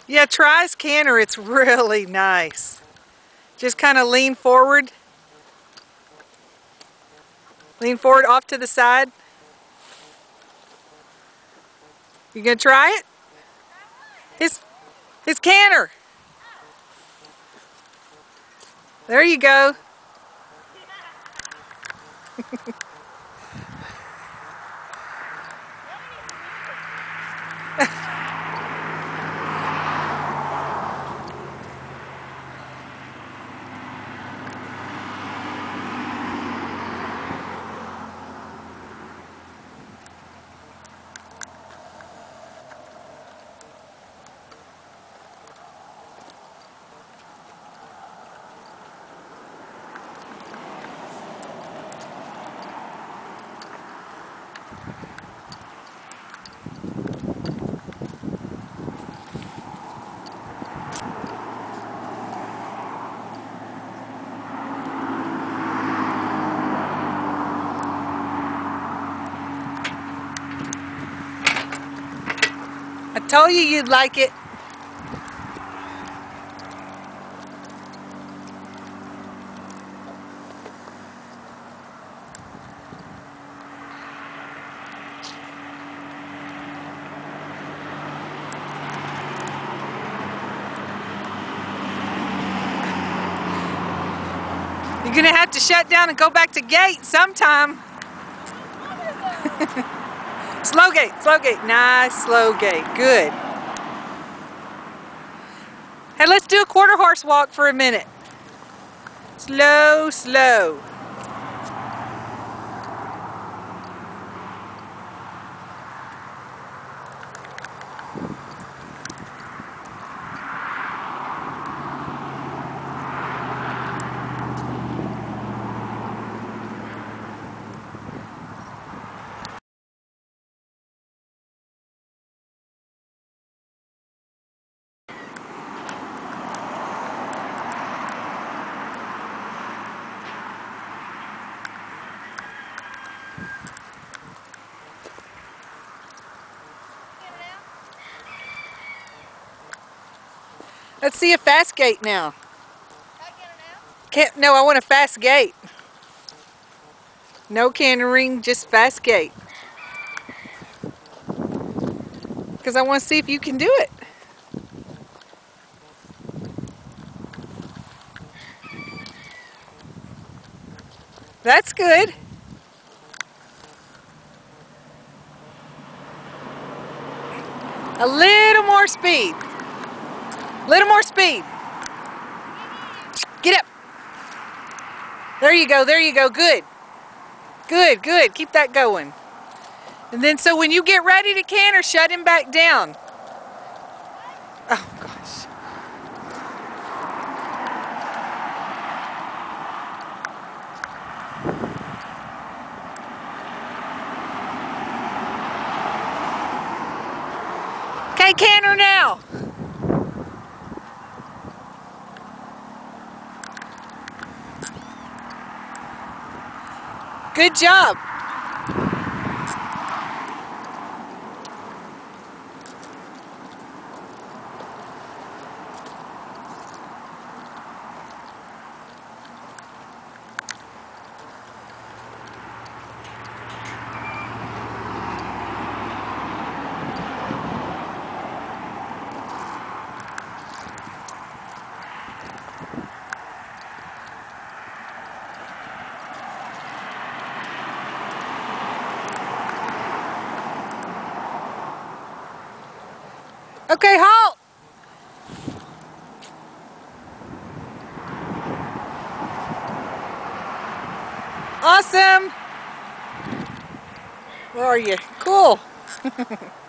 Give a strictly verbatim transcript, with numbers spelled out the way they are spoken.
Yeah, try his canter. It's really nice. Just kind of lean forward. Lean forward off to the side. You gonna try it? His, his canter. There you go. I told you you'd like it. You're gonna have to shut down and go back to gate sometime. Slow gate, slow gate. Nice, slow gate. Good. Hey, let's do a quarter horse walk for a minute. Slow, slow. Let's see a fast gate now. Can't, no, I want a fast gate. No cantering, just fast gate. Because I want to see if you can do it. That's good. A little more speed. A little more speed. Get up. There you go, there you go. Good. Good, good. Keep that going. And then so when you get ready to canter, shut him back down. Oh, gosh. Okay, canter now. Good job. Okay, halt. Awesome. Where are you? Cool.